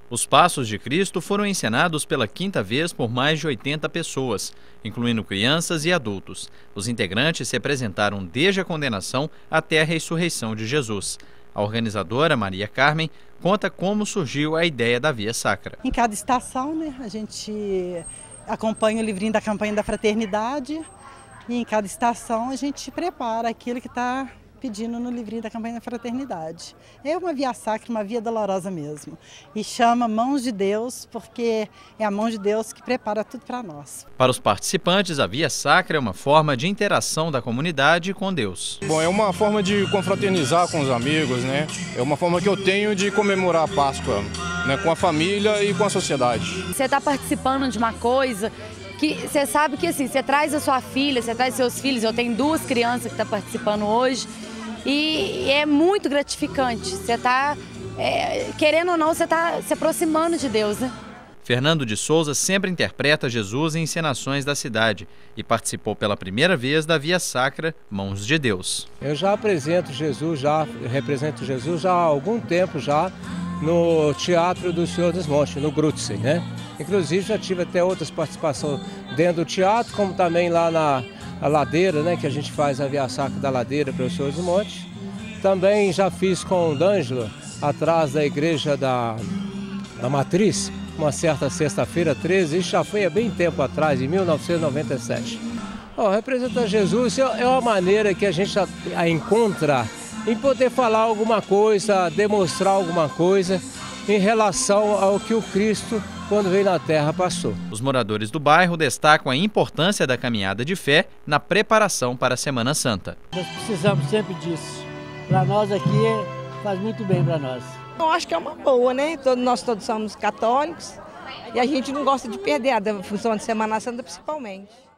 Os Passos de Cristo foram encenados pela quinta vez por mais de 80 pessoas, incluindo crianças e adultos. Os integrantes se apresentaram desde a condenação até a ressurreição de Jesus. A organizadora, Maria Carmen, conta como surgiu a ideia da Via Sacra. Em cada estação, a gente acompanha o livrinho da campanha da fraternidade e em cada estação a gente prepara aquilo que está pedindo no livrinho da campanha da fraternidade. É uma via sacra, uma via dolorosa mesmo. E chama Mãos de Deus, porque é a mão de Deus que prepara tudo para nós. Para os participantes, a Via Sacra é uma forma de interação da comunidade com Deus. Bom, é uma forma de confraternizar com os amigos, né? É uma forma que eu tenho de comemorar a Páscoa, né? Com a família e com a sociedade. Você está participando de uma coisa que você sabe que assim, você traz a sua filha, você traz seus filhos. Eu tenho 2 crianças que estão participando hoje e é muito gratificante. Você está, querendo ou não, você está se aproximando de Deus, né? Fernando de Souza sempre interpreta Jesus em encenações da cidade e participou pela primeira vez da Via Sacra Mãos de Deus. Eu já represento Jesus já há algum tempo já no Teatro do Senhor dos Montes, no Grutze, né? Inclusive já tive até outras participações dentro do teatro, como também lá na ladeira, né? Que a gente faz a Via Sacra da ladeira para o Senhor dos Montes. Também já fiz com o D'Angelo, atrás da igreja da Matriz, uma certa sexta-feira 13, isso já foi há bem tempo atrás, em 1997. Representar Jesus é uma maneira que a gente a encontra em poder falar alguma coisa, demonstrar alguma coisa em relação ao que o Cristo, quando veio na Terra, passou. Os moradores do bairro destacam a importância da caminhada de fé na preparação para a Semana Santa. Nós precisamos sempre disso. Para nós aqui faz muito bem para nós. Eu acho que é uma boa, né? Nós todos somos católicos e a gente não gosta de perder a função de Semana Santa, principalmente.